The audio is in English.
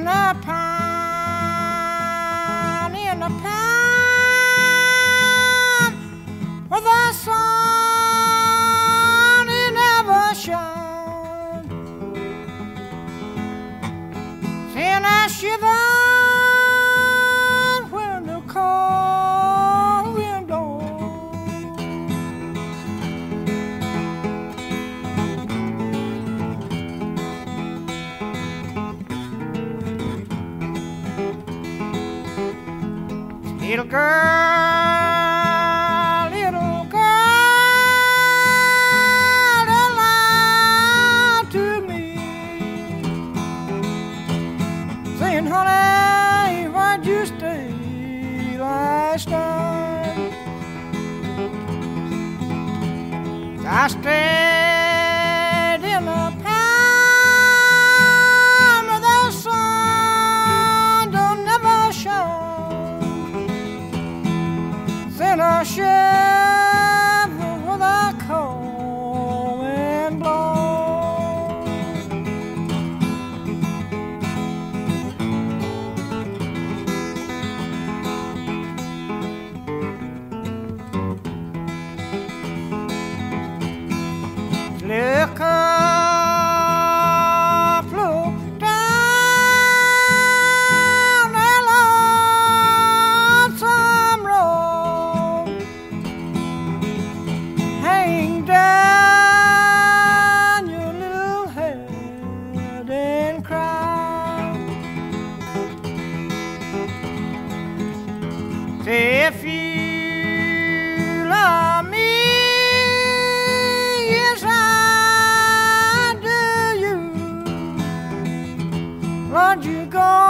in the pine, where the sun it never shines. Seeing I shiver when the cold wind blows. Little girl, don't lie to me, saying, honey, why'd you stay last night? I stayed in the pine where the sun don't never shine. Then I shiver with a cold wind blows. Look up, look down that lonesome road. Hang down your little head and cry. Say if you love me, yes I do you. Lord, you go